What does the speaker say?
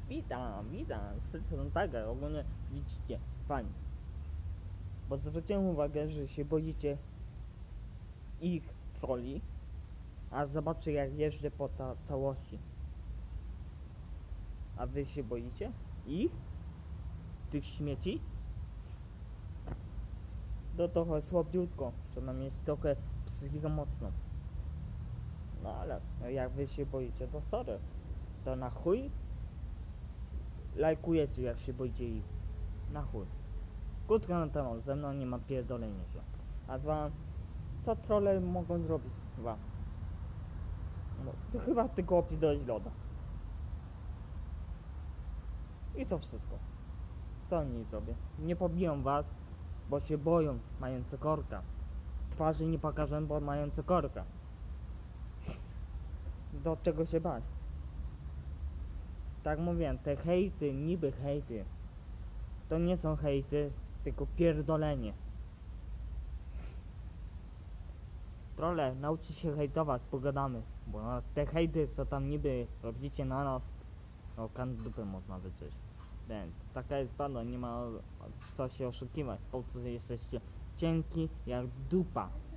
Witam, z tej strony Tiger, ogólnie widzicie, fajnie. Bo zwróciłem uwagę, że się boicie ich troli, a zobaczcie jak jeżdżę po całości. A wy się boicie? Ich? Tych śmieci? To trochę słabiutko, trzeba mieć trochę psychikę mocną. No ale jak wy się boicie, to sorry. To na chuj lajkujecie jak się boicie ich. Na chuj. Krótko na temat, ze mną nie ma pierdolenia się. A dwa, co trolle mogą zrobić? Chyba. No, to chyba tylko opidać loda. I to wszystko. Co oni zrobią? Nie pobiją was, bo się boją, mające korka. Twarzy nie pokażę, bo mające korka. Do czego się bać? Tak mówiłem, te hejty, niby hejty, to nie są hejty, tylko pierdolenie. Trolle, nauczcie się hejtować, pogadamy. Bo no, te hejty, co tam niby robicie na nas, o kan dupy można wyczuć. Więc taka jest prawda, nie ma co się oszukiwać. Po co jesteście cienki jak dupa.